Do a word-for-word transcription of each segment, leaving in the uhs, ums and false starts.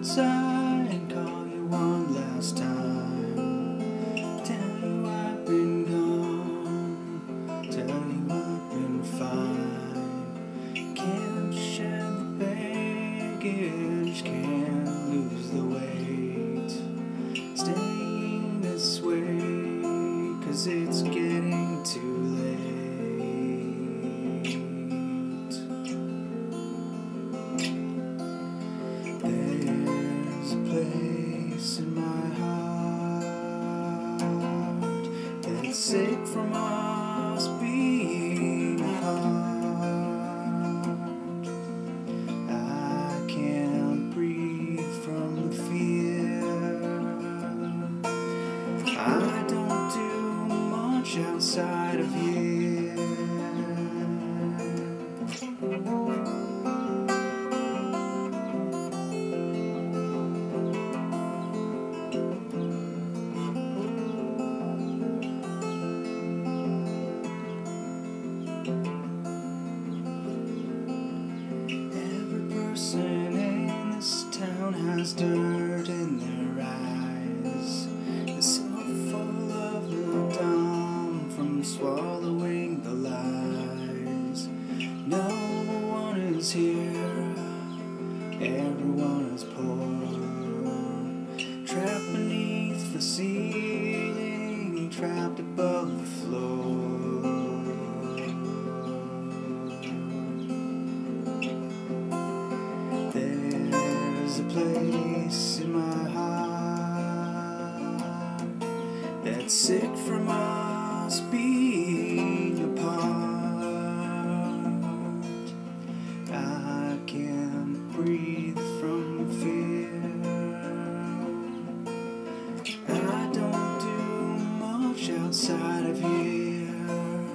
outside and call you one last time. Tell you I've been gone, tell you I've been fine. Can't shed the baggage, can't lose the weight. Staying this way, 'cause it's getting too late. There's a place in my heart that's sick from us being apart. I can't breathe from the fear. I don't do much outside of here. In this town has dirt in their eyes. They're so full of the dumb from swallowing the lies. No one is here, everyone is poor, trapped beneath the ceiling, trapped above the floor. There's a place in my heart that's sick from us being apart. I can't breathe from fear. I don't do much outside of here.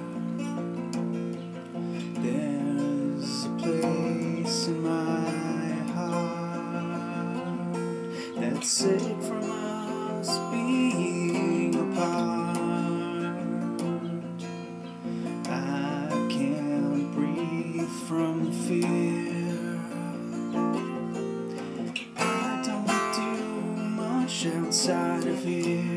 There's a place in my that's sick from us being apart. I can't breathe from fear. I don't do much outside of here.